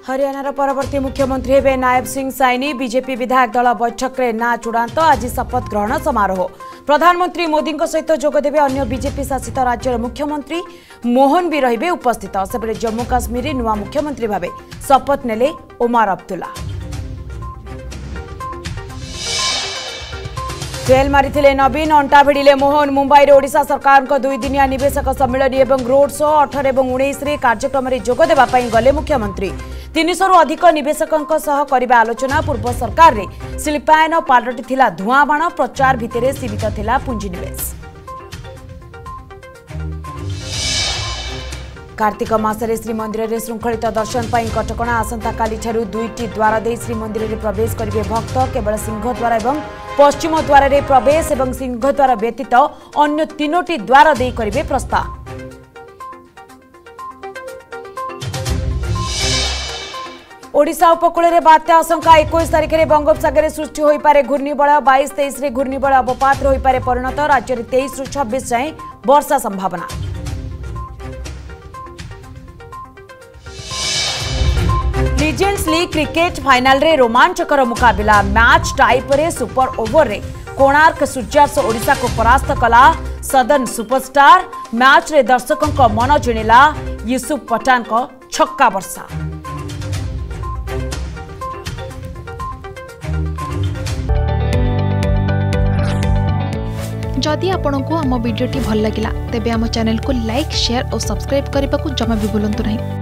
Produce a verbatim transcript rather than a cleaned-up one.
हरियाणार परवर्ती मुख्यमंत्री हेबे नायब सिंह साइनी। बीजेपी विधायक दल बैठक में ना चूड़ांत। आज शपथ ग्रहण समारोह। प्रधानमंत्री मोदी सहित जोगदेवे अन्य बीजेपी शासित राज्यर मुख्यमंत्री मोहन भी रहिबे उपस्थित। सेपटे जम्मू काश्मीर नुआ मुख्यमंत्री भावे शपथ नेले ओमार अब्दुल्ला। जेल मारिथिले नवीन, अंटा भिड़िले मोहन। मुंबई रे ओडिशा सरकार को दुई दिनिया निवेशक सम्मेलन एवं रोड शो अठारह एवं उन्नीस रे कार्यक्रम में जोगदेवा गले मुख्यमंत्री। तीन सौ अधिक निवेशकों सह करिबा आलोचना। पूर्व सरकार रे शिल्पायन पालटी थिला धुआं बाण। प्रचार भितर सीमित थिला पुंजीनिवेश। कार्तिक मासरे श्रीमंदिर में श्रृंखलित दर्शन पर कटकणा। आसंता काली ठारू दुईटी द्वार दे श्रीमंदिर में प्रवेश करेंगे भक्त। केवल सिंहद्वार और पश्चिम द्वार में प्रवेश और सिंहद्वार व्यतीत अन्य तीनोटी द्वार दे करेंगे प्रस्थान। ओडिशा उपकूल में बात्या आशंका। इक्कीस तारिख में बंगोपसागर सृष्टि हो पारे घूर्णिबल। बाईस तेईस रे घूर्णिबल अवपात हो पारे परिणत। राज्य में तेईस रु छब्बीस जाए वर्षा संभावना। लीजेंड्स लीग क्रिकेट फाइनल रे रोमांचकर मुकाबला। मैच टाई पर सुपर ओवर रे कोणार्क सूर्यार्स ओडिशा को परास्त कला सदन सुपरस्टार। मैच रे दर्शकों को मन जिणिला यूसुफ पठान को छक्का वर्षा। जदि आपंक आम भिडी भल लगा तेब आम चैनल को लाइक शेयर और सब्सक्राइब करने को जमा भी भूलु नहीं।